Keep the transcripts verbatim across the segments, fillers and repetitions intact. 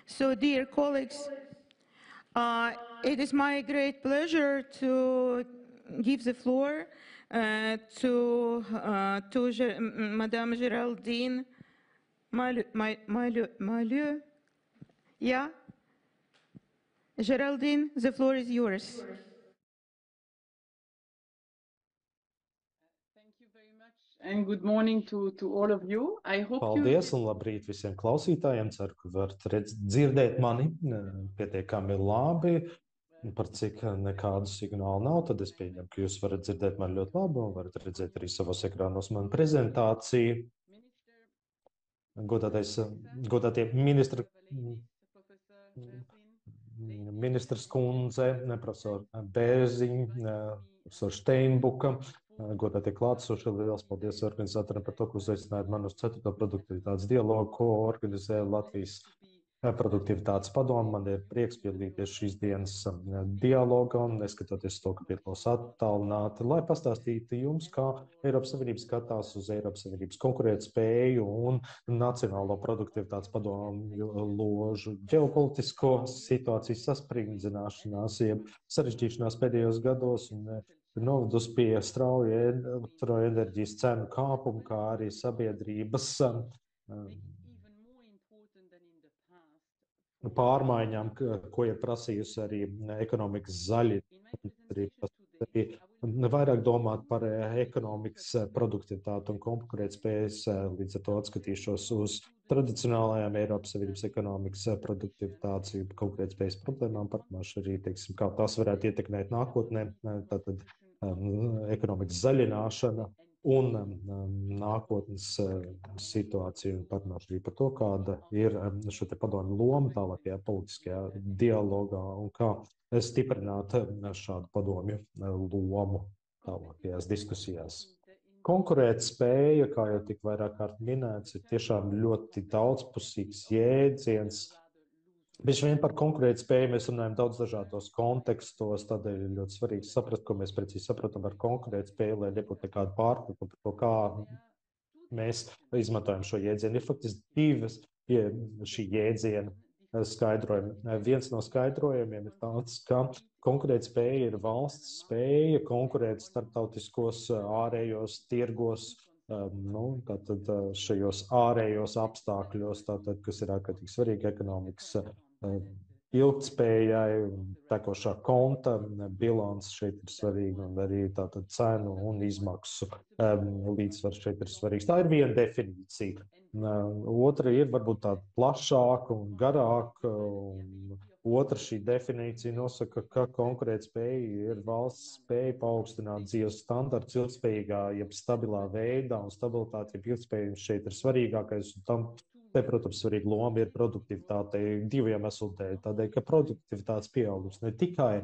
So, dear colleagues, uh, it is my great pleasure to give the floor uh, to uh, to Ge- M- Madame Geraldine Maleu. Maleu, Maleu. Yeah, Geraldine, the floor is yours. Thank you very much and good morning to, to all of you. I hope you... Paldies un labrīt visiem klausītājiem. Ceru, ka varat redz, dzirdēt mani eh, pietiekami labi. Par cik nekādu signālu nav, tad es pieņemu, ka jūs varat dzirdēt mani ļoti labi un varat redzēt arī savos ekrānos manu prezentāciju. Godātais, godātie ministra, ministrs kundze, profesora Bērziņa, profesora Steinbuka, godātie klātsošie, liels paldies organizatoriem par to, ka uzaicinājāt mani uz ceturto produktivitātes dialogu, ko organizē Latvijas produktivitātes padomu. Man ir prieks piedalīties šīs dienas dialogā un neskatoties to, ka piedalos attālināti, lai pastāstītu jums, kā Eiropas Savienība skatās uz Eiropas Savienības konkurētspēju un nacionālo produktivitātes padomu ložu ģeopolitisko situācijas sasprindzināšanās, jeb sarežģīšanās pēdējos gados un novadus pie strauja elektroenerģijas cenu kāpuma, kā arī sabiedrības pārmaiņām, ko ir prasījusi arī ekonomikas zaļināšana, arī vairāk domāt par ekonomikas produktivitāti un konkurētspējas, līdz ar to atskatīšos uz tradicionālajām Eiropas Savienības ekonomikas produktivitātes un konkurētspējas problēmām, parunāšu arī, teiksim, kā tās varētu ietekmēt nākotnē, tātad um, ekonomikas zaļināšana un um, nākotnes uh, situācija, un parunāšu arī par to, kāda ir um, šo te padomu loma tālākajā politiskajā dialogā un kā stiprināt um, šādu padomju uh, lomu tālākajās diskusijās. Konkurēt spēja, kā jau tik vairāk kārt minēts, ir tiešām ļoti daudzpusīgs jēdziens. Bieži vien par konkurētspēju mēs runājam daudz dažādos kontekstos, tādēļ ir ļoti svarīgi saprast, ko mēs precīzi saprotam ar konkurētspēju, lai nebūtu nekāda pārpratuma par to, kā mēs izmantojam šo jēdzienu. Ir faktiski divas šī jēdziena skaidrojumi. Viens no skaidrojumiem ir tāds, ka konkurētspēja ir valsts spēja konkurēt starptautiskos ārējos tirgos, nu, tātad šajos ārējos apstākļos, tātad, kas ir ārkārtīgi svarīgi ekonomikas ilgtspējai, tekošā konta bilants šeit ir svarīga un arī tātad cenu un izmaksu līdzsvars šeit ir svarīgs. Tā ir viena definīcija. Otra ir varbūt tāda plašāka un garāka. Un otra šī definīcija nosaka, ka konkurētspēja ir valsts spēja paaugstināt dzīves standartus ilgspējīgā, jeb stabilā veidā, un stabilitāte, jeb ilgspējības šeit ir svarīgākais, un tam te, protams, svarīga loma ir produktivitātei divu iemeslu dēļ. Tādēļ, ka produktivitātes pieaugums ne tikai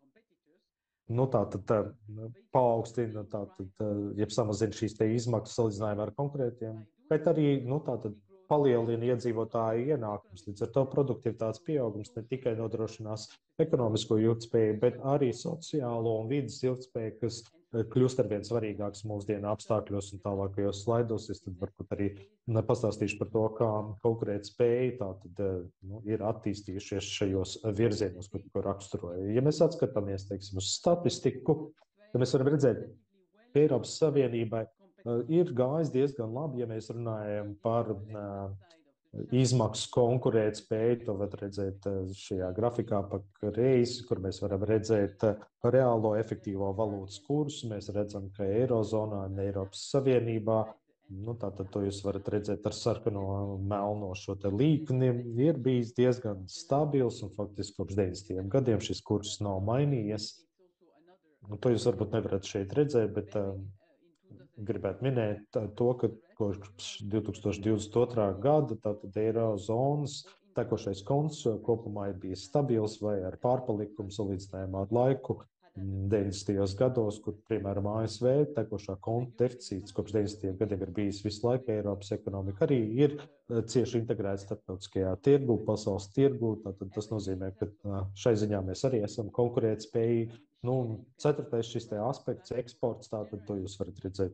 nu, tā, tad, tā, paaugstina, tā, tad, jeb samazina šīs te izmaksas salīdzinājumā ar konkurētiem, bet arī nu, tā, tad, palielina iedzīvotāju ienākums. Līdz ar to produktivitātes pieaugums ne tikai nodrošinās ekonomisko ilgtspēju, bet arī sociālo un vidas ilgtspēju, kas kļūst arvien svarīgāks mūsdienu apstākļos un tālākajos slaidos. Es tad varbūt arī pastāstīšu par to, kā konkurētspēja tātad nu, ir attīstījušies šajos virzienos, ko, ko raksturoja. Ja mēs atskatāmies, teiksim, uz statistiku, tad mēs varam redzēt, ka Eiropas Savienībai ir gājis diezgan labi, ja mēs runājam par uh, izmaksu konkurētspēju. To var redzēt šajā grafikā pa kreisi, kur mēs varam redzēt reālo efektīvo valūtas kursu. Mēs redzam, ka Eirozonā un Eiropas Savienībā, nu, tātad to jūs varat redzēt ar sarkano melno šo te līkni, ir bijis diezgan stabils un faktiski kopš deviņdesmitajiem gadiem šis kurs nav mainījies. Nu, to jūs varbūt nevarat šeit redzēt, bet uh, gribētu minēt to, ka kopš divi tūkstoši divdesmit otrā gada tātad Eirozonas tekošais konts kopumā ir bijis stabils vai ar pārpalikumu salīdzinājumā ar laiku deviņdesmitajos gados, kur, piemēram, A S V tekošā konta deficīts kopš deviņdesmitajiem gadiem ir bijis visu laiku. Eiropas ekonomika arī ir cieši integrēta starptautiskajā tirgu, pasaules tirgu. Tātad tas nozīmē, ka šai ziņā mēs arī esam konkurētspējīgi. Nu, ceturtais šis te aspekts, eksports, tātad to jūs varat redzēt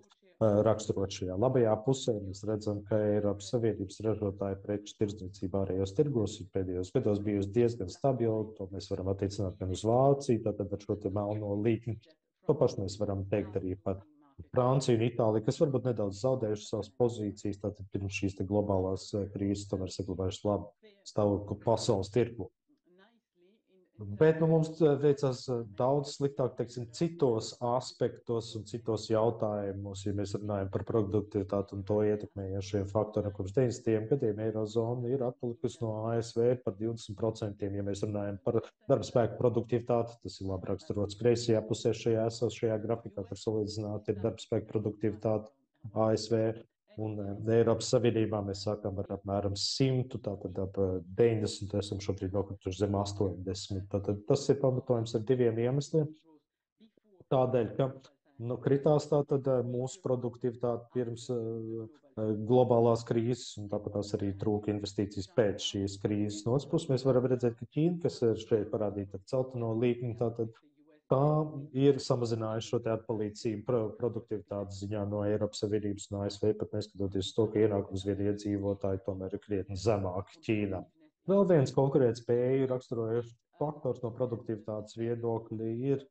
raksturot šajā labajā pusē. Mēs redzam, ka Eiropas Savienības ražotāju preču tirdzniecība ārējos tirgos ir pēdējos gados bijusi diezgan stabila. To mēs varam attiecināt gan uz Vāciju, tātad ar šo te melno līkni. To pašu mēs varam teikt arī par Franciju un Itāliju, kas varbūt nedaudz zaudējuši savas pozīcijas, tātad pirms šīs te globālās krīzes tomēr saglabājuši labu stāvokli pasaules tirgu. Bet nu, mums veicās daudz sliktāk, teiksim, citos aspektos un citos jautājumos, ja mēs runājam par produktivitāti un to ietekmējošiem faktoriem. Kopš deviņdesmitajiem gadiem Eirozona ir atpalikusi no A S V par divdesmit procentiem, ja mēs runājam par darba spēku produktivitāti. Tas ir labi raksturots kreisajā pusē šajā esošajā grafikā, kur salīdzināti ir darba spēku produktivitāti A S V. Un Eiropas Savienībā mēs sākām ar apmēram simtu, tātad ap deviņdesmit, esam šobrīd nokrituši zem astoņdesmit. Tātad tas ir pamatojums ar diviem iemesliem. Tādēļ, ka nu, kritās tātad mūsu produktivitāte pirms uh, globālās krīzes, un tāpat tās arī trūka investīcijas pēc šīs krīzes. No otras puses mēs varam redzēt, ka Ķīna, kas ir šeit parādīta ar celteno līkni, tātad tā ir samazinājuši šo te atpalīdzību pro produktivitātes ziņā no Eiropas Savienības un A S V, pat neskatoties to, ka ienākums vienu iedzīvotāju tomēr ir krietni zemāki Ķīnā. Vēl viens konkurētspēju raksturojošs faktors no produktivitātes viedokļa ir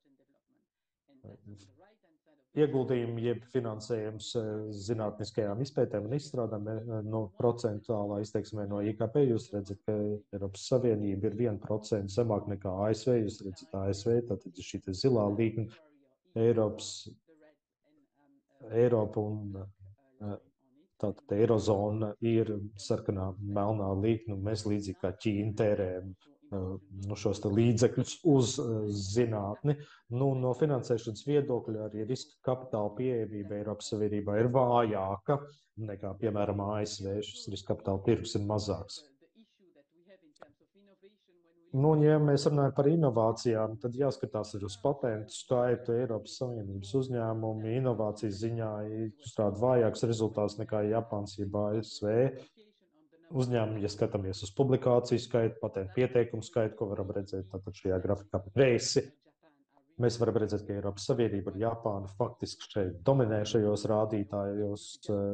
ieguldījumi, jeb finansējums zinātniskajām izpētēm un izstrādēm no procentuālā izteiksmē no I K P. Jūs redzat, ka Eiropas Savienība ir viens procents zemāk nekā A S V. Jūs redzat A S V, tātad šī te zilā līkne Eiropas, Eiropa un tātad Eirozona ir sarkanā melnā līkne, un mēs līdzīgi kā Ķīna tērējam nu, šos te līdzekļus uz zinātni. Nu, no finansēšanas viedokļa arī riska kapitāla pieejamība Eiropas Savienībā ir vājāka nekā, piemēram, A S V. Šis riska kapitāla tirgus ir mazāks. Nu, ja mēs runājam par inovācijām, tad jāskatās arī uz patentu skaitu. Eiropas Savienības uzņēmumi inovācijas ziņā izstrādā vājāks rezultāts nekā Japāns jeb A S V. Uzņēmumi, ja skatāmies uz publikāciju skaitu, patentu pieteikumu skaitu, ko varam redzēt tātad šajā grafikā reisi, mēs varam redzēt, ka Eiropas Savienība un Japāna faktiski šeit dominē šajos rādītājos.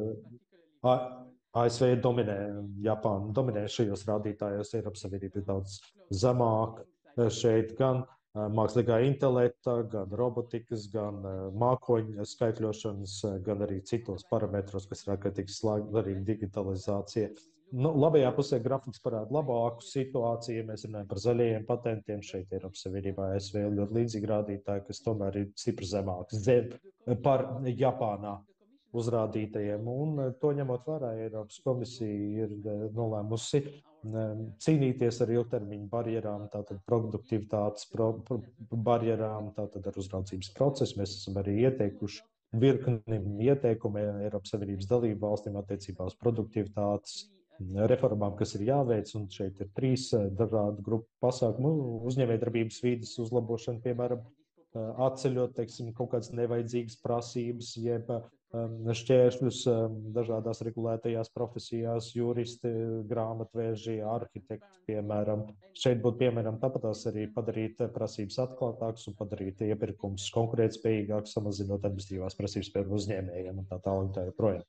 A S V dominē, Japāna dominē šajos rādītājos, Eiropas Savienība ir daudz zemāk šeit gan mākslīgā intelekta, gan robotikas, gan mākoņu skaitļošanas, gan arī citos parametros, kas ir ārkārtīgi svarīgi digitalizācija. Nu, labajā pusē grafiks parāda labāku situāciju, ja mēs runājam par zaļajiem patentiem. Šeit Eiropas Savienībā A S V ļoti līdzīgi rādītāji, kas tomēr ir stipri zemāks zem par Japānā uzrādītajiem. Un to ņemot vērā, Eiropas komisija ir nolēmusi cīnīties ar ilgtermiņu barjerām, tātad produktivitātes pro, pro, barjerām, tātad ar uzraudzības procesu. Mēs esam arī ieteikuši virkni ieteikumu Eiropas Savienības dalību valstīm attiecībā uz produktivitātes reformām, kas ir jāveic, un šeit ir trīs dažādu grupu pasākumu. Uzņēmējdarbības vīdes uzlabošana, piemēram, atceļot, teiksim, kaut kādas nevajadzīgas prasības, jeb šķēršļus dažādās regulētajās profesijās, juristi, grāmatvēži, arhitekti, piemēram. Šeit būtu, piemēram, tāpatās arī padarīt prasības atklātākas un padarīt iepirkumus konkurētspējīgākus, samazinot administratīvās prasības pie uzņēmējiem un tā tālāk tā joprojām.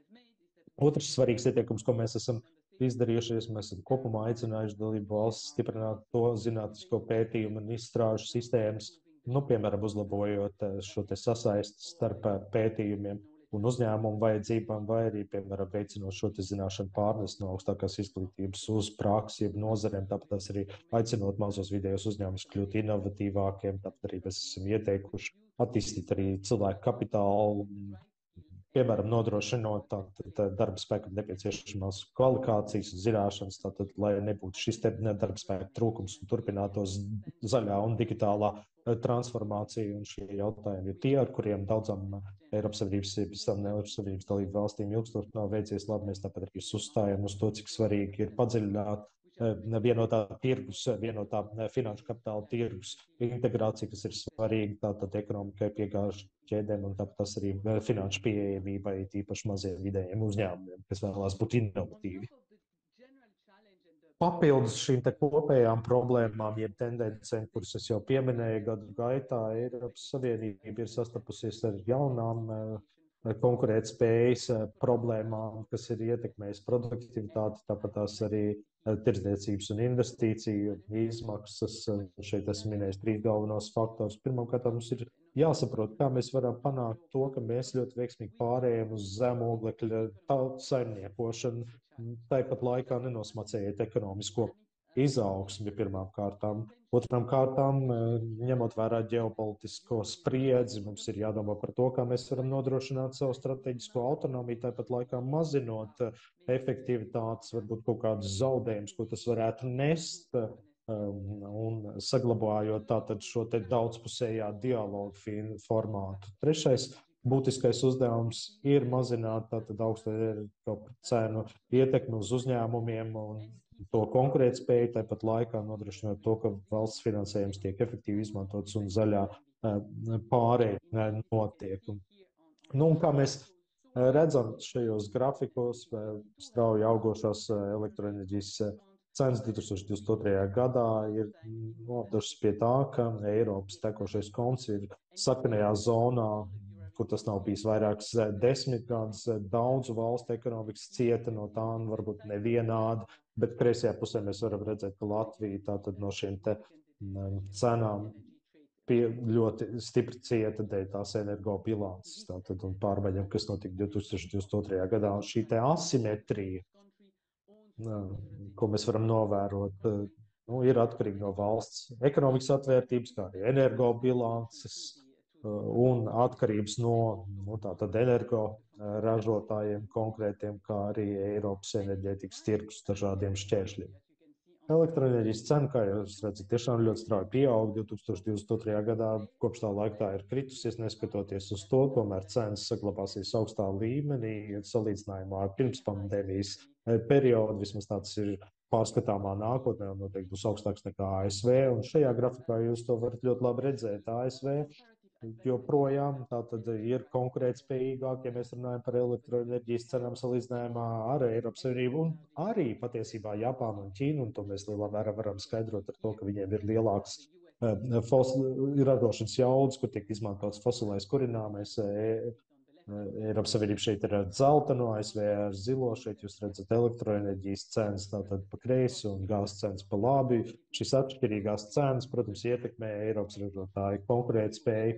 Otrs svarīgs ieteikums, ko mēs esam izdarījušies, mēs esam kopumā aicinājuši dalību valsts stiprināt to zinātnisko pētījumu un izstrāžu sistēmas, nu, piemēram, uzlabojot šo te sasaisti starp pētījumiem un uzņēmumu vajadzībām, vai arī, piemēram, veicinot šo te zināšanu pārnes no augstākās izglītības uz praksi, jeb nozarēm, tāpat arī aicinot mazos vidējos uzņēmumus kļūt inovatīvākiem, tāpat arī mēs esam ieteikuši attīstīt arī cilvēku kapitālu, piemēram, nodrošinot tātad darba spēkam nepieciešamās kvalifikācijas un zināšanas, tātad, lai nebūtu šis te darba spēka trūkums un turpinātos zaļā un digitālā transformācija. Un šie jautājumi ir tie, ar kuriem daudzām Eiropas Savienības, visām Eiropas Savienības dalību valstīm ilgstoši nav veicies labi. Mēs tāpat arī uzstājam uz to, cik svarīgi ir padziļināt vienotā tirgus, vienotā finanšu kapitāla tirgus integrācija, kas ir svarīga tātad ekonomikai, piegāžu ķēdēm un tāpat tas arī finanšu pieejamībai, tīpaši maziem vidējiem uzņēmumiem, kas vēlās būt inovatīvi. Papildus šīm te kopējām problēmām, jeb tendencēm, kuras es jau pieminēju gadu gaitā, Eiropas Savienība ir sastapusies ar jaunām konkurētspējas problēmām, kas ir ietekmējis produktivitāti, tāpat tās arī tirdzniecības un investīciju izmaksas. Šeit esmu minējis trīs galvenos faktors. Pirmkārt, mums ir jāsaprot, kā mēs varam panākt to, ka mēs ļoti veiksmīgi pārējām uz zemu oglekļa saimniekošanu, tāpat laikā nenosmacējot ekonomisko izaugsmi pirmām kārtām. Otram kārtām, ņemot vērā ģeopolitisko spriedzi, mums ir jādomā par to, kā mēs varam nodrošināt savu strateģisko autonomiju, tāpat laikā mazinot efektivitātes, varbūt kaut kādus zaudējumus, ko tas varētu nest, un saglabājot tātad šo te daudzpusējā dialogu formātu. Trešais būtiskais uzdevums ir mazināt tātad augsto cenu ietekmi uz uzņēmumiem un to konkurētspēju, tāpat laikā nodrošinot to, ka valsts finansējums tiek efektīvi izmantots un zaļā pārēja notiek. Nu, un kā mēs redzam šajos grafikos, strauji augošās elektroenerģijas cenas divi tūkstoši divdesmit otrajā gadā ir novedušas pie tā, ka Eiropas tekošais konts ir sarkanajā zonā, kur tas nav bijis vairākas desmit gadus. Daudzu valstu ekonomikas cieta no tā, un varbūt nevienādi, bet kreisajā pusē mēs varam redzēt, ka Latvija tātad no šiem te cenām pie ļoti stipri cieta dēļ tās energobilances tātad un pārmaiņām, kas notika divi tūkstoši divdesmit otrajā gadā. Un šī te asimetrija, ko mēs varam novērot, nu, ir atkarīga no valsts ekonomikas atvērtības, kā arī energobilances, un atkarības no nu, tātad energo ražotājiem konkrētiem, kā arī Eiropas enerģētikas tirgus dažādiem šķēršļiem. Elektroenerģijas cena, kā jūs redzat, tiešām ļoti strauji pieauga divi tūkstoši divdesmit otrajā gadā, kopš tā laika tā ir kritusies, neskatoties uz to, tomēr cenas saglabāsies augstā līmenī, salīdzinājumā ar pirms pandēmijas periodu, vismaz tāds ir pārskatāmā nākotnē, un noteikti būs augstāks nekā A S V, un šajā grafikā jūs to varat ļoti labi redzēt. A S V joprojām tātad ir konkurētspējīgāk, ja mēs runājam par elektroenerģijas cenām salīdzinājumā ar Eiropas Savienību un arī patiesībā Japānu un Ķīnu, un to mēs lielā mērā varam skaidrot ar to, ka viņiem ir lielāks ir ražošanas jaudas, kur tiek izmantots fosilais kurināmais. Eiropas Savienība šeit ir ar dzelteno, A S V ar zilo, šeit jūs redzat elektroenerģijas cenas tātad pa kreisi un gāzes cenas pa labi. Šis atšķirīgās cenas, protams, ietekmē Eiropas ražotāju konkurētspēju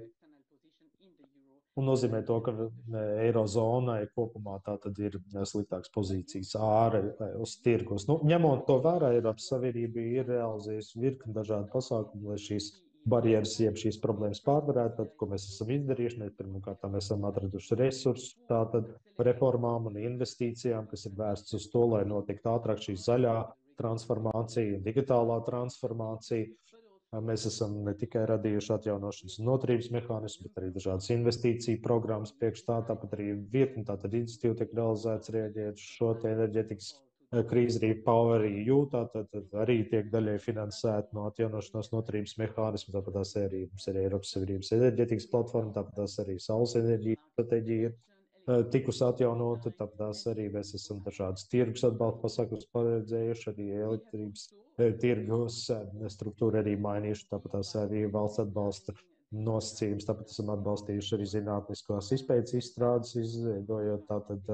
un nozīmē to, ka Eirozonai kopumā tātad ir sliktāks pozīcijas ārējos tirgos. Nu, ņemot to vērā, Eiropas Savienība ir realizējusi virkni dažādu pasākumu, lai šīs barjeras, jeb šīs problēmas pārvarētu, tad, ko mēs esam izdarījuši. Mēs pirmkārt mēs esam atraduši resursus tātad reformām un investīcijām, kas ir vērsts uz to, lai notiktu ātrāk šī zaļā transformācija, digitālā transformācija. Mēs esam ne tikai radījuši atjaunošanas un noturības mehānismus, bet arī dažādas investīciju programmas priekš tā, tāpat arī virkni tātad iniciatīva tiek realizēts rēģēt šo te enerģetikas krīzi, arī Power E U, tātad arī tiek daļai finansēta no atjaunošanās noturības mehānismu, tāpat tās arī mums ir Eiropas Savienības enerģetikas platforma, tāpat tās arī saules enerģijas stratēģija ir tikusi atjaunota, tāpat tās arī mēs esam dažādas tirgus atbalsta pasākumus paredzējuši, arī elektrības tirgus struktūra arī mainījuši, tāpat tās arī valsts atbalsta nosacījums, tāpat esam atbalstījuši arī zinātniskās izpētes izstrādes, izveidojot tātad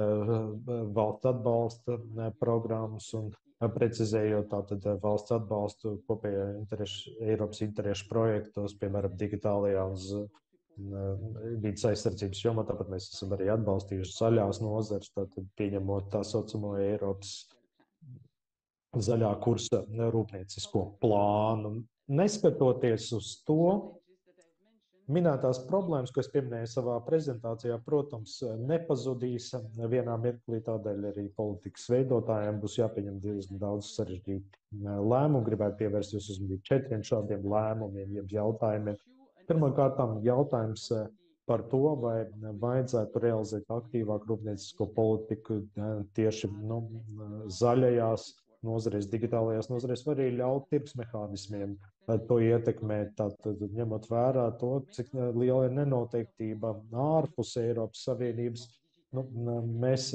valsts atbalsta programmas un precizējot tātad valsts atbalstu kopējā interešu, Eiropas interešu projektos, piemēram, digitālajā un vides aizsardzības jomā, tāpat mēs esam arī atbalstījuši zaļās nozares, tātad pieņemot tā saucamo Eiropas zaļā kursa rūpniecisko plānu. Neskatoties uz to, minētās problēmas, ko es pieminēju savā prezentācijā, protams, nepazudīs vienā mirklī, tādēļ arī politikas veidotājiem būs jāpieņem diezgan daudz sarežģītu lēmumu. Gribētu pievērst jūs uzmanību četriem šādiem lēmumiem, jeb jautājumiem. Pirmkārt, jautājums par to, vai vajadzētu realizēt aktīvāku rūpniecisko politiku tieši nu, zaļajās nozarēs, digitālajās nozarēs, var arī ļaut tirgus mehānismiem to ietekmēt, tātad ņemot vērā to, cik liela ir nenoteiktība ārpus Eiropas Savienības. Nu, mēs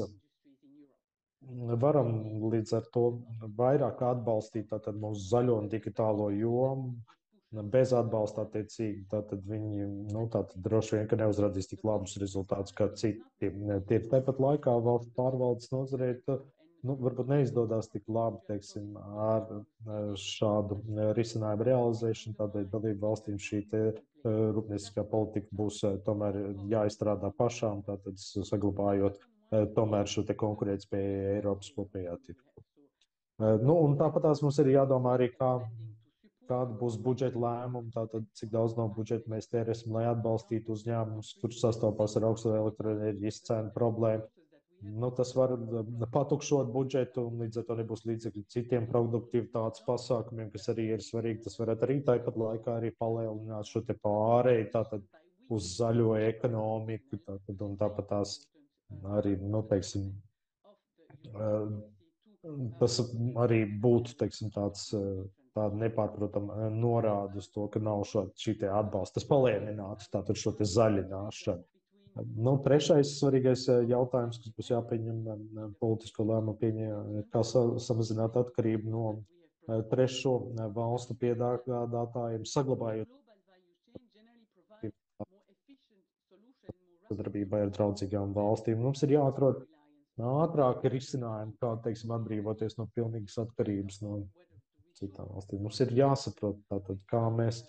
varam līdz ar to vairāk atbalstīt tātad mūsu zaļo un digitālo jomu, bez atbalsta attiecīgi, tātad viņi, nu, tātad droši vien, ka neuzrādīs tik labus rezultātus kā citi. Tie tāpat laikā valsts pārvaldes nozarei, nu, varbūt neizdodas tik labi, teiksim, ar šādu risinājumu realizēšanu, tādēļ dalību valstīm šī te rūpnieciskā politika būs tomēr jāizstrādā pašām, tātad saglabājot tomēr šo te konkurētspēju Eiropas kopējā tirgu. Nu, un tāpat tās mums ir jādomā arī, kā kāda būs budžeta lēmuma, tātad cik daudz no budžeta mēs tērēsim, lai atbalstītu uzņēmumus, kurš sastopās ar augstu elektroenerģijas cenu problēmu. Nu, tas var patukšot budžetu un līdz ar to nebūs līdzekļi citiem produktivitātes pasākumiem, kas arī ir svarīgi. Tas varētu arī tāpat laikā arī palielināt šo te pārēju, tātad uz zaļo ekonomiku, tātad un tāpat tās arī, nu, teiksim, tas arī būtu, teiksim, tāds tāda nepārprotama norāda uz to, ka nav šo, šī te atbalsta. Tas palēninātu tātad šo te zaļināšanu. Nu, trešais svarīgais jautājums, kas būs jāpieņem politisko lēmumu pieņem, kā sa samazināt atkarību no trešo valstu piegādātājiem, saglabājot sadarbībai ar draudzīgām valstīm. Mums ir jāatrod ātrāki risinājumi, kā, teiksim, atbrīvoties no pilnīgas atkarības no citām valstīm. Mums ir jāsaprot, tātad, kā mēs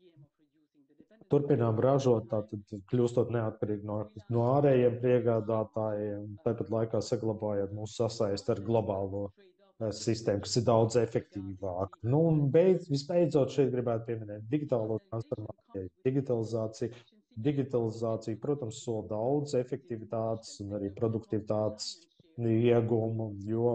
turpinām ražot, tātad, kļūstot neatkarīgi no, no ārējiem piegādātājiem, tāpat laikā saglabājot mūsu sasaist ar globālo uh, sistēmu, kas ir daudz efektīvāka. Nu, un beidz, visbeidzot šeit gribētu pieminēt digitālo transformāciju, digitalizāciju. Digitalizācija, protams, sola daudz efektivitātes un arī produktivitātes iegumu, jo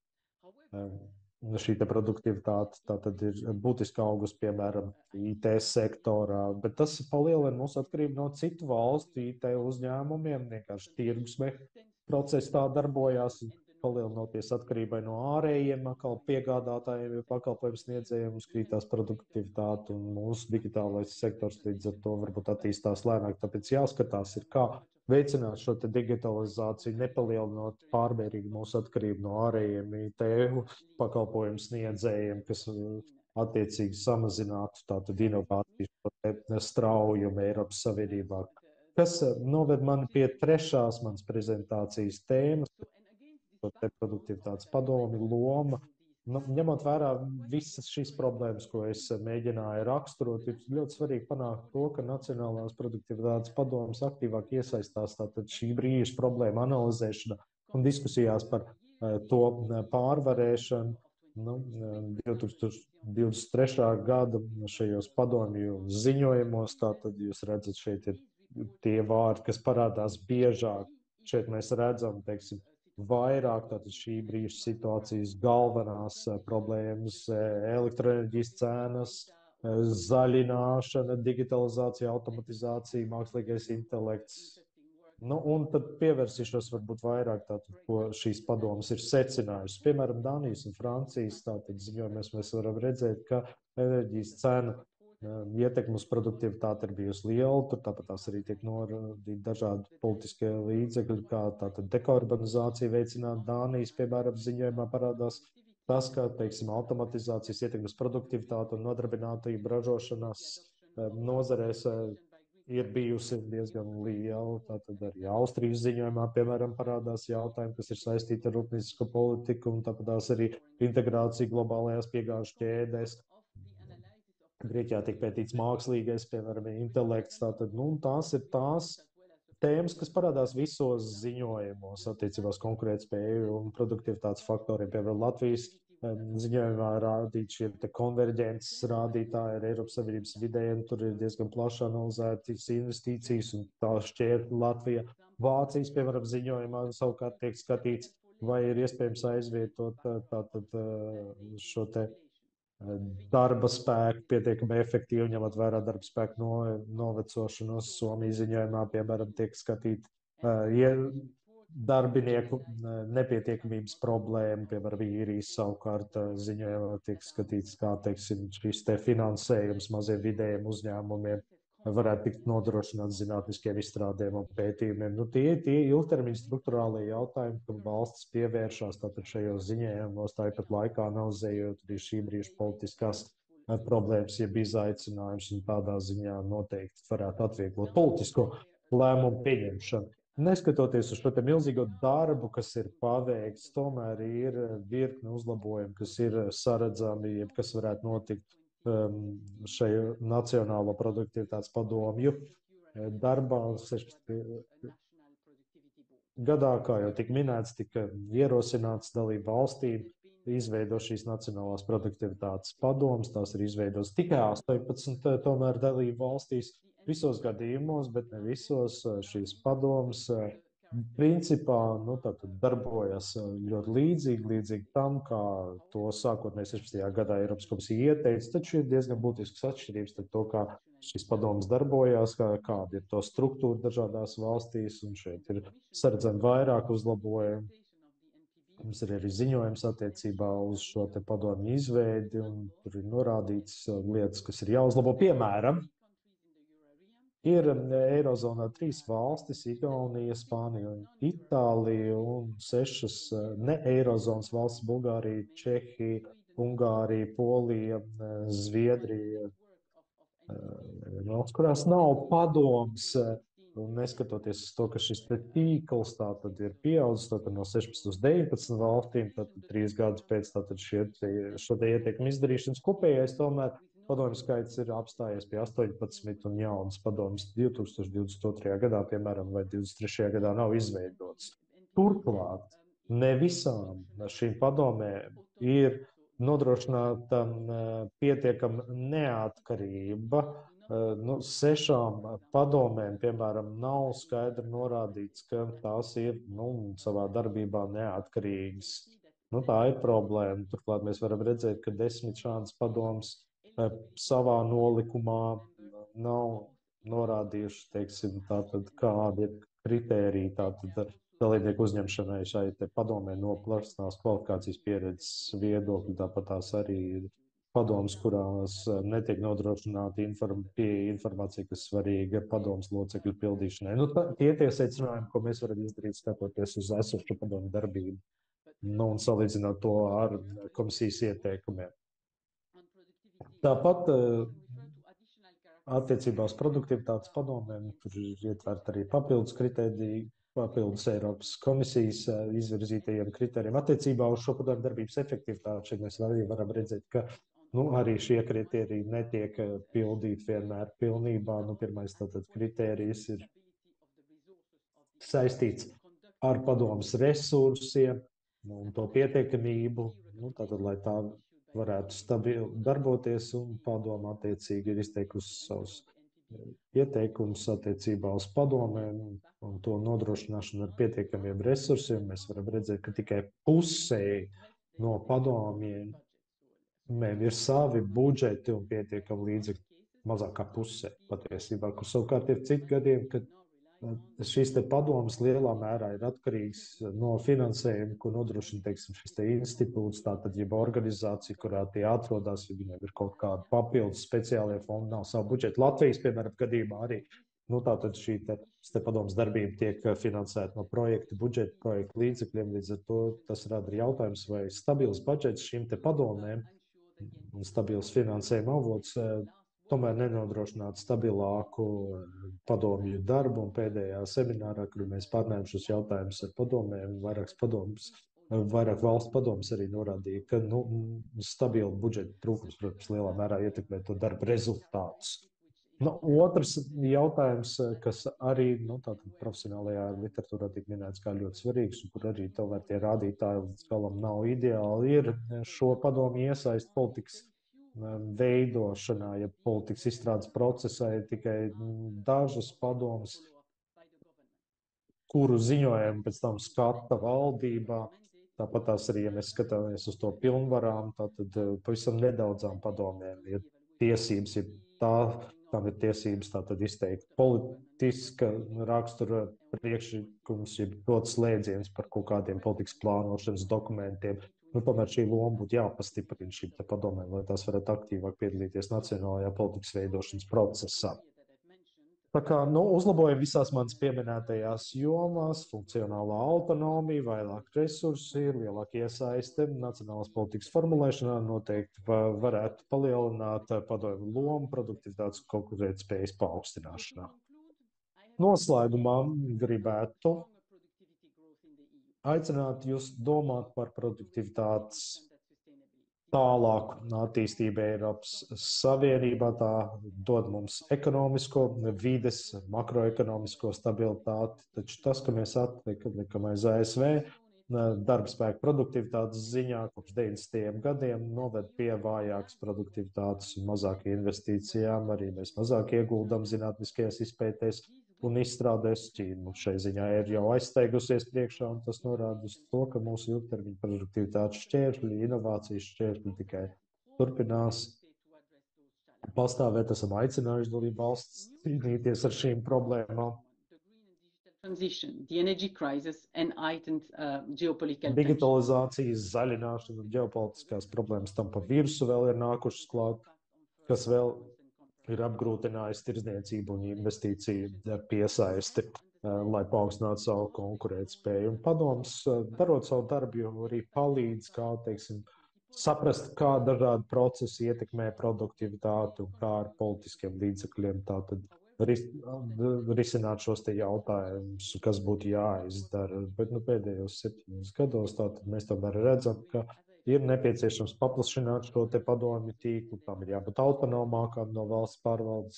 um, šī te produktivitāte tātad ir būtiski augus, piemēram, I T sektorā, bet tas palielina mūsu atkarību no citu valstu I T uzņēmumiem, vienkārši tirgus procesi tā darbojās, palielinoties atkarībai no ārējiem piegādātājiem, jo pakalpojumu sniedzējiem uzkrītās produktivitāte un mūsu digitālais sektors līdz ar to varbūt attīstās lēnāk, tāpēc jāskatās ir kā veicināt šo te digitalizāciju, nepalielinot pārmērīgi mūsu atkarību no ārējiem I T pakalpojumu sniedzējiem, kas attiecīgi samazinātu tātad inovāciju straujumu Eiropas Savienībā. Kas noved mani pie trešās manas prezentācijas tēmas, te produktivitātes padomi, loma. Nu, ņemot vērā visas šīs problēmas, ko es mēģināju raksturot, ir ļoti svarīgi panākt to, ka Nacionālās produktivitātes padomas aktīvāk iesaistās tātad šī brīža problēma analizēšana un diskusijās par uh, to pārvarēšanu. Nu, divi tūkstoši divdesmit trešā gada šajos padomju ziņojumos, tātad jūs redzat, šeit ir tie vārdi, kas parādās biežāk. Šeit mēs redzam, teiksim, vairāk tātad šī brīža situācijas galvenās problēmas, elektroenerģijas cenas, zaļināšana, digitalizācija, automatizācija, mākslīgais intelekts. Nu, un tad pievērsīšos varbūt vairāk tātad, ko šīs padomas ir secinājusi. Piemēram, Dānijas un Francijas tātad ziņojumos mēs varam redzēt, ka enerģijas cena ietekme uz produktivitāti ir bijusi liela, tur tāpat tās arī tiek norādīti dažādi politiskie līdzekļi, kā tātad dekarbonizācija veicināt Dānijas, piemēram, ziņojumā parādās tas, ka, teiksim, automatizācijas ietekme uz produktivitāti un nodarbinātību ražošanas nozarēs ir bijusi diezgan liela. Tātad arī Austrijas ziņojumā, piemēram, parādās jautājumi, kas ir saistīti ar rūpniecisko politiku un tāpat tās arī integrāciju globālajās piegāžu ķēdēs. Grieķijā tiek pētīts mākslīgais, piemēram, intelekts, tātad, nu, tās ir tās tēmas, kas parādās visos ziņojumos attiecībās konkurētspēju un produktivitātes faktoriem. Piemēram, Latvijas ziņojumā rādīt šie te konverģences rādītāji ar Eiropas Savienības vidējiem, tur ir diezgan plaši analizētas investīcijas un tā šķiet Latvija. Vācijas, piemēram, ziņojumā savukārt tiek skatīts, vai ir iespējams aizvietot tātad šo te darba spēku pietiekami efektīvi, ņemot vērā darba spēku no, novecošanos. Somijas ziņojumā, piemēram, tiek skatīt uh, ja darbinieku uh, nepietiekamības problēma, piemēram, īrijas savukārt uh, ziņojumā tiek skatīts, kā, teiksim, šis te finansējums maziem vidējiem uzņēmumiem varētu tikt nodrošināt zinātniskiem izstrādēm un pētījumiem. Nu, tie tie ilgtermiņa struktūrālie jautājumi, kam valstis pievēršās tātad šajos ziņojumos, tāpat laikā analizējot arī šī brīža politiskās problēmas, jeb izaicinājums, un tādā ziņā noteikti varētu atvieglot politisko lēmumu pieņemšanu. Neskatoties uz šo te milzīgo darbu, kas ir paveikts, tomēr ir virkne uzlabojumi, kas ir saredzami, jeb kas varētu notikt um, šai Nacionālo produktivitātes padomju darbā. sešpadsmitajā gadā, kā jau tika minēts, tika ierosināts dalību valstīm izveido šīs Nacionālās produktivitātes padomas. Tās ir izveidotas tikai astoņpadsmit tomēr dalību valstīs. Visos gadījumos, bet ne visos, šīs padomas principā nu, darbojas ļoti līdzīgi, līdzīgi tam, kā to sākotnēji sešpadsmitajā gadā Eiropas komisija ieteica, taču ir diezgan būtisks atšķirības starp to, kā šīs padomas darbojās, kā, kāda ir to struktūra dažādās valstīs, un šeit ir saredzami vairāk uzlabojumi. Mums ir arī ziņojums attiecībā uz šo te padomju izveidi, un tur ir norādīts lietas, kas ir jāuzlabo. Piemēram, ir Eirozonā trīs valstis - Igaunija, Spānija un Itālija, un sešas ne Eirozonas valstis - Bulgārija, Čehija, Ungārija, Polija, Zviedrija, kurās nav padoms. Un neskatoties uz to, ka šis tīkls tā tad ir pieaudzis tātad no sešpadsmit uz deviņpadsmit valstīm, tad trīs gadus pēc tātad šie, šo te ieteikumu izdarīšanas kopējais tomēr padomju skaits ir apstājies pie astoņpadsmit, un jaunas padomjas divi tūkstoši divdesmit otrajā gadā, piemēram, vai divdesmit trešajā gadā nav izveidotas. Turklāt, ne visām šīm padomēm ir nodrošināta pietiekama neatkarība. Nu, sešām padomēm, piemēram, nav skaidri norādīts, ka tās ir nu, savā darbībā neatkarīgas. Nu, tā ir problēma. Turklāt mēs varam redzēt, ka desmit šādas padomas savā nolikumā nav norādījuši, teiksim, tātad, kādi ir kritēriji tātad dalībnieku uzņemšanai šai te padomē no plašās kvalifikācijas pieredzes viedokļa. Tāpat tās arī ir padomas, kurās netiek nodrošināta inform, pieeja informācija, kas svarīga padomas locekļu pildīšanai. Nu, tā, tie tie secinājumi, ko mēs varam izdarīt, skatoties uz esošu padomu darbību, nu, un salīdzinot to ar komisijas ieteikumiem. Tāpat attiecībā uz produktivitātes padomēm tur ir ietverta arī papildus kritēriji, papildus Eiropas komisijas izvirzītajiem kritērijiem. Attiecībā uz šo padomu darbības efektivitāti šeit mēs arī varam redzēt, ka nu, arī šie kritēriji netiek pildīti vienmēr pilnībā. Nu, pirmais tātad kritērijs ir saistīts ar padomas resursiem un to pietiekamību, nu, tātad, lai tā varētu stabili darboties, un padoma attiecīgi ir izteikusi savus ieteikumus attiecībā uz padomēm un to nodrošināšanu ar pietiekamiem resursiem. Mēs varam redzēt, ka tikai pusē no padomiem ir savi budžeti un pietiekami līdzekļi, mazāk kā pusē patiesībā, kur savukārt ir citi gadiem, kad šīs te padomas lielā mērā ir atkarīgs no finansējuma, ko nodrošina, teiksim, šis te institūts, tātad jeb organizācija, kurā tie atrodas, ja viņiem ir kaut kāda papildus speciālie fondi, nav savu budžetu. Latvijas, piemēram, gadījumā arī, nu tātad šī te, te padomas darbība tiek finansēta no projekta budžeta, projekta līdzekļiem, līdz ar to tas rada jautājums, vai stabils budžets šīm te padomēm un stabils finansējuma avots tomēr nenodrošināt stabilāku padomju darbu, un pēdējā seminārā, kur mēs pārnājām šos jautājumus ar padomēm, vairākas padomas, vairāk valsts padomas arī norādīja, ka nu, stabila budžeta trūkums, protams, lielā mērā ietekmē to darba rezultātus. Nu, otrs jautājums, kas arī nu, profesionālajā literatūrā tiek minēts kā ļoti svarīgs, un kur arī tomēr tie rādītāji līdz galam nav ideāli, ir šo padomu iesaist politikas veidošanā, ja politikas izstrādes procesā ir tikai dažas padomas, kuru ziņojumu pēc tam skata valdībā. Tāpat tās arī, ja mēs skatāmies uz to pilnvarām, tad pavisam nedaudzām padomēm ir tiesības, ja tā, tam ir tiesības tātad izteikt politiska rakstura priekšlikums, ja dot slēdziens par kaut kādiem politikas plānošanas dokumentiem. Nu, tomēr šī loma būtu jāpastiprina šīm te padomēm, lai tās varētu aktīvāk piedalīties nacionālajā politikas veidošanas procesā. Tā kā nu, uzlabojumi visās manas pieminētajās jomās, funkcionālā autonomija, vairāk resursi, lielāka iesaiste nacionālās politikas formulēšanā noteikti va varētu palielināt padomju lomu produktivitātes un konkurētspējas paaugstināšanā. Noslēgumā gribētu aicināt jūs domāt par produktivitātes tālāku attīstību Eiropas Savienībā. Tā dod mums ekonomisko, vides, makroekonomisko stabilitāti, taču tas, ka mēs atliekam aiz A S V darba spēka produktivitātes ziņā kopš deviņdesmitajiem gadiem noved pie vājākas produktivitātes un mazāk investīcijām, arī mēs mazāk ieguldam zinātniskajās izpētēs un izstrādēs. Ķīna šai ziņā ir jau aizsteigusies priekšā, un tas norāda uz to, ka mūsu ilgtermiņa produktivitātes šķēršļi, inovācijas šķēršļi tikai turpinās pastāvēt. Esam aicinājuši dalību valstis cīnīties ar šīm problēmām. Digitalizācijas, zaļināšana un ģeopolitiskās problēmas tam pa virsu vēl ir nākušas klāt, kas vēl ir apgrūtinājis tirdzniecību un investīciju piesaisti, lai paaugstinātu savu konkurētspēju. Un padoms, darot savu darbu, jau arī palīdz, kā, teiksim, saprast, kā dažādi procesi ietekmē produktivitāti un kā ar politiskiem līdzekļiem tātad ris, risināt šos te jautājumus, kas būtu jāizdara. Bet nu, pēdējos septiņos gados tātad mēs tomēr redzam, ka ir nepieciešams paplašināt šo te padomju tīklu, tam ir jābūt autonomākām no valsts pārvaldes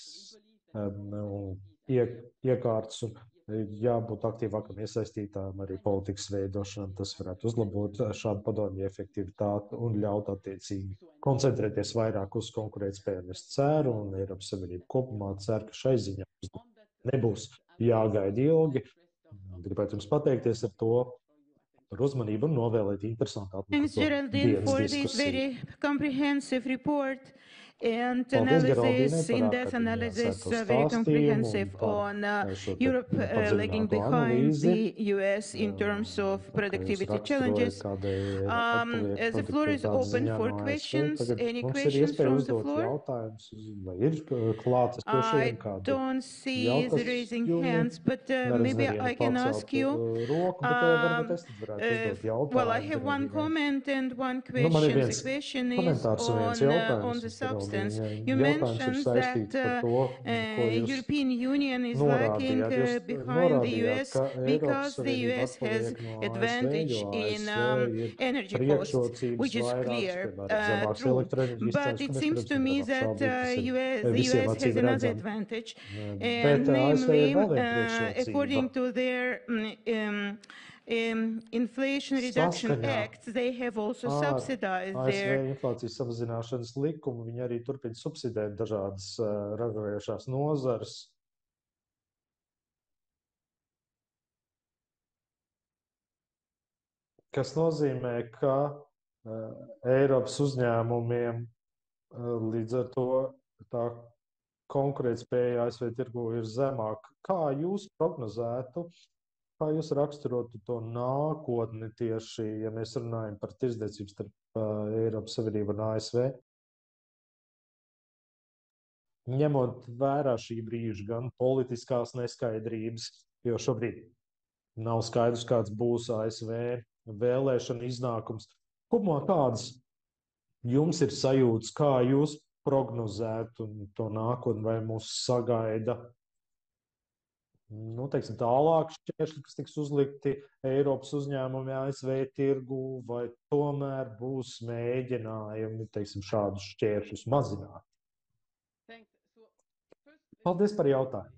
um, ie, iekārtas un jābūt aktīvākam iesaistītām arī politikas veidošanām. Tas varētu uzlabot šādu padomju efektivitāti un ļaut attiecīgi koncentrēties vairāk uz konkurētspēju. Es ceru, un Eiropas Savienība kopumā cer, ka šai ziņā nebūs jāgaida ilgi. Gribētu jums pateikties ar to par uzmanību un novēlēt interesantu Thanks, Geraldine, for this very comprehensive report and Paldies, analysis, Geraldine, in-depth par analysis, ārkārtīgi uh, very stāstījumu comprehensive un par on uh, šo te Europe uh, padziļināto lagging behind analīzi, the U S in terms of kā jūs productivity raksturojat, challenges. kādēļ Eiropa Um, atpaliek the floor is produktivitātes open ziņā for no A S V. questions. Tagad Any mums ir questions iespēja from the uzdot floor? jautājumus, vai ir klātesošie I kādi don't see the raising hands, but uh, maybe I can ask you. roku, bet varbūt Um, es tad varētu uh, uzdot jautājumu. well, I have one comment and one Nu, man ir question. viens The question is komentārs un viens on, uh, jautājums. on the substance. Geraldine. You Jautājums ir mentioned saistīts that par uh, to, ko uh, jūs European Union is lacking norādījāt. uh, Jūs behind the U norādījāt, S ka Eiropas because the U Savienība S has atpaliek no A S V, advantage jo in A S V um, ir energy costs, priekšrocības which is vairākas, clear, piemēram, uh, zemāks true. elektroenerģijas But cenas, it ka mēs, seems protams, to me nevaram that apšaubīt, uh, tas ir U S, the U visiem S has acīm another redzami. advantage, Bet and A S V ir namely, vēl viena uh, priekšrocība. according to their um, um, Inflation Reduction Saskaņā Act, they have also ar subsidized A S V their inflācijas samazināšanas likumu, viņi arī turpina subsidēt dažādas uh, ražojošās nozares. Kas nozīmē, ka uh, Eiropas uzņēmumiem uh, līdz ar to tā konkurētspēja A S V tirgu ir zemāka. Kā jūs prognozētu, kā jūs raksturotu to nākotni tieši, ja mēs runājam par tirdzniecību starp uh, Eiropas Savienību un A S V? Ņemot vērā šī brīža gan politiskās neskaidrības, jo šobrīd nav skaidrs, kāds būs A S V vēlēšana iznākums. Kopumā kādas jums ir sajūtas, kā jūs prognozētu to nākotni, vai mūs sagaida nu, teiksim, tālāk šķēršļi, kas tiks uzlikti Eiropas uzņēmumi A S V tirgu, vai tomēr būs mēģinājumi, teiksim, šādus šķēršļus mazināt? Paldies par jautājumu.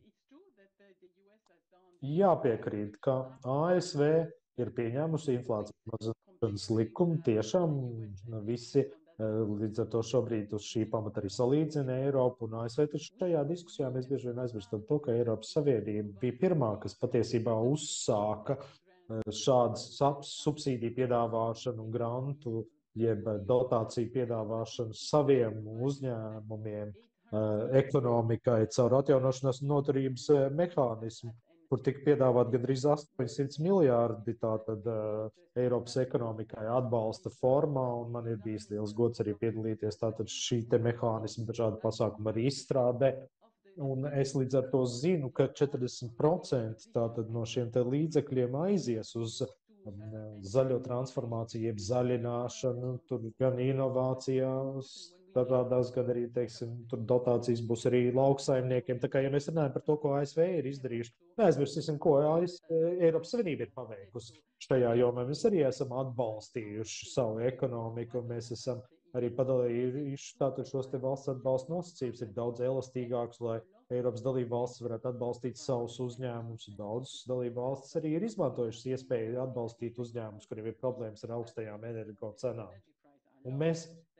Jāpiekrīt, ka A S V ir pieņēmusi inflācijas mazināšanas likumu. Tiešām visi līdz ar to šobrīd uz šī pamata arī salīdzina Eiropu un A S V. Taču šajā diskusijā mēs bieži vien aizmirstam to, ka Eiropas Savienība bija pirmā, kas patiesībā uzsāka šādas subsīdiju piedāvāšanu un grantu, jeb dotāciju piedāvāšanu saviem uzņēmumiem, ekonomikai caur atjaunošanās un noturības mehānismu, kur tika piedāvāt gandrīz astoņsimt miljārdi tātad uh, Eiropas ekonomikai atbalsta formā, un man ir bijis liels gods arī piedalīties tātad šī te mehānismu dažādu pasākumu arī izstrādē. Un es līdz ar to zinu, ka četrdesmit procenti tātad no šiem te līdzekļiem aizies uz zaļo transformāciju, jeb zaļināšanu, tur gan inovācijās, dažādās, gan arī, teiksim, tur dotācijas būs arī lauksaimniekiem. Tā kā, ja mēs runājam par to, ko A S V ir izdarījuši, neaizmirsīsim, ko Eiropas Savienība ir paveikusi šajā jomā. Mēs arī esam atbalstījuši savu ekonomiku, un mēs esam arī padalījuši tātad šos te valsts atbalsta nosacības ir daudz elastīgāks, lai Eiropas dalība valsts varētu atbalstīt savus uzņēmumus. Daudzas dalība valstis arī ir izmantojušas iespēju atbalstīt uzņēmumus, kuriem ir problēmas ar augstajām energo cenām. Un mēs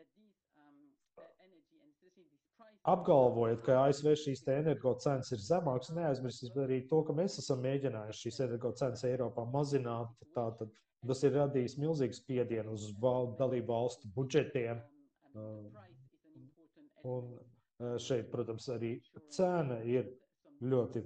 apgalvojot, ka A S V šīs te energo cenas ir zemākas, neaizmirsīsim arī to, ka mēs esam mēģinājuši šīs energo cenas Eiropā mazināt. Tātad tas ir radījis milzīgu spiedienu uz val, dalību valstu budžetiem. Un šeit, protams, arī cena ir ļoti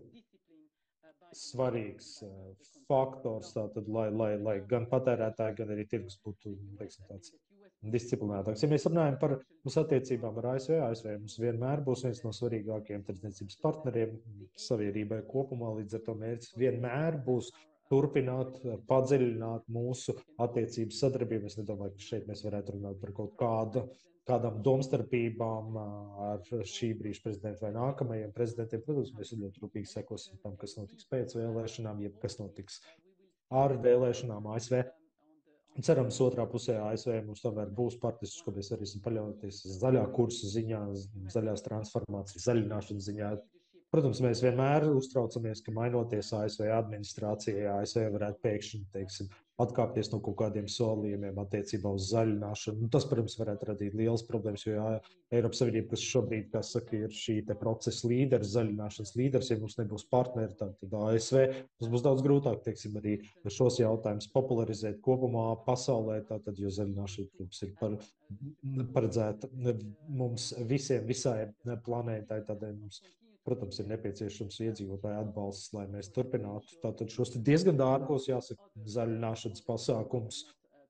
svarīgs faktors, tātad, lai, lai, lai gan patērētāji, gan arī tirgus būtu, teiksim, tāds disciplinētāks. Ja mēs runājam par mūsu attiecībām ar A S V, A S V mums vienmēr būs viens no svarīgākajiem tirdzniecības partneriem sabiedrībai kopumā, līdz ar to mērķis vienmēr būs turpināt, padziļināt mūsu attiecību sadarbību. Es nedomāju, ka šeit mēs varētu runāt par kaut kādu, kādām domstarpībām ar šī brīža prezidentu vai nākamajiem prezidentiem. Protams, mēs ļoti rūpīgi sekosim tam, kas notiks pēc vēlēšanām, jeb kas notiks ar vēlēšanām A S V. Cerams, otrā pusē A S V mums tomēr būs partneris, ko mēs varēsim paļauties zaļā kursa ziņā, zaļās transformācijas, zaļināšanas ziņā. Protams, mēs vienmēr uztraucamies, ka mainoties A S V administrācijai, A S V varētu pēkšņi, teiksim, atkāpties no kaut kādiem solījumiem attiecībā uz zaļināšanu. Tas, protams, varētu radīt lielas problēmas, jo jā, Eiropas Savienība, kas šobrīd, kā saka, ir šī te procesa līderis, zaļināšanas līderis, ja mums nebūs partneri, tad, tad A S V, tas būs daudz grūtāk, teiksim, arī šos jautājumus popularizēt kopumā pasaulē, tātad, jo zaļināšana, protams, ir par, paredzēta mums visiem, visai planētai, tādēļ mums, protams, ir nepieciešams iedzīvotāju atbalsts, lai mēs turpinātu tātad šos diezgan dārgos, jāsaka, zaļināšanas pasākums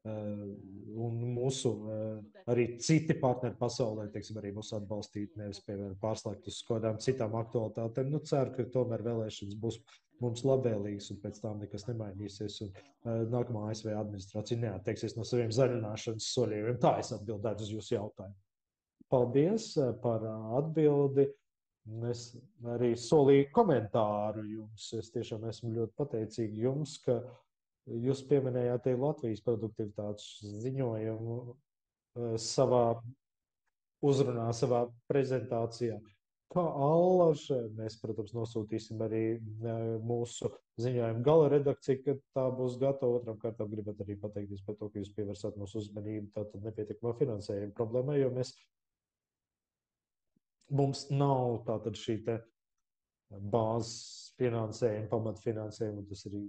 un mūsu arī citi partneri pasaulē, teiksim, arī mūs atbalstīt, nevis, piemēram, pārslēgt uz kādām citām aktualitātēm. Nu, ceru, ka tomēr vēlēšanas būs mums labvēlīgas un pēc tam nekas nemainīsies un nākamā A S V administrācija neatteiksies no saviem zaļināšanas soļiem. Tā es atbildētu uz jūsu jautājumu. Paldies par atbildi. Es arī solīju komentāru jums. Es tiešām esmu ļoti pateicīgi jums, ka jūs pieminējāt Latvijas produktivitātes ziņojumu savā uzrunā, savā prezentācijā. Kā allaž, mēs, protams, nosūtīsim arī mūsu ziņojumu gala redakciju, kad tā būs gatava. Otram kārtām gribat arī pateikties par to, ka jūs pievērsāt mūsu uzmanību tātad nepietiekamā finansējuma problēmai, jo mēs Mums nav tātad šī te bāzes finansējuma, pamatfinansējuma, un tas arī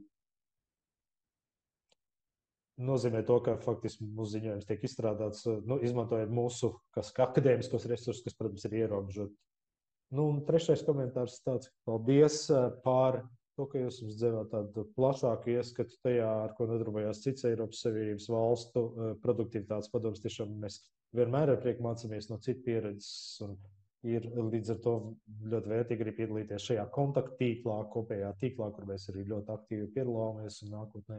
nozīmē to, ka faktiski mūsu ziņojums tiek izstrādāts, nu, izmantojot mūsu kas, akadēmiskos resursus, kas, protams, ir ierobežoti. Nu, un trešais komentārs tāds, paldies par to, ka jūs mums devāt tādu plašāku ieskatu tajā, ar ko nodarbojās cits Eiropas Savienības valstu produktivitātes padoms. Tiešām mēs vienmēr ar prieku mācāmies no citu pieredzes un ir līdz ar to ļoti vērtīgi arī piedalīties šajā kontakttīklā, kopējā tīklā, kur mēs arī ļoti aktīvi piedalāmies un nākotnē.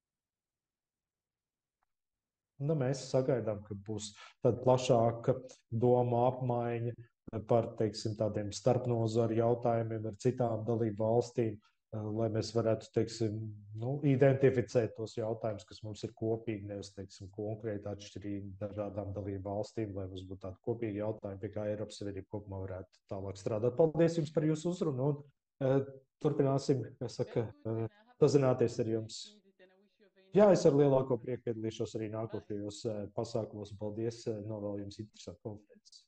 Nu, mēs sagaidām, ka būs tāda plašāka doma apmaiņa par, teiksim, tādiem starpnozaru jautājumiem ar citām dalību valstīm, lai mēs varētu, teiksim, nu, identificēt tos jautājumus, kas mums ir kopīgi, nevis, teiksim, konkrēti atšķirīgi dažādām dalību valstīm, lai mums būtu tādi kopīgi jautājumi, pie kā Eiropas Savienība kopumā varētu tālāk strādāt. Paldies jums par jūsu uzrunu un uh, turpināsim, kā saka, uh, sazināties ar jums. Jā, es ar lielāko prieku piedalīšos arī nākošajos uh, pasākumos. Paldies, uh, novēlu jums interesantu konferenci.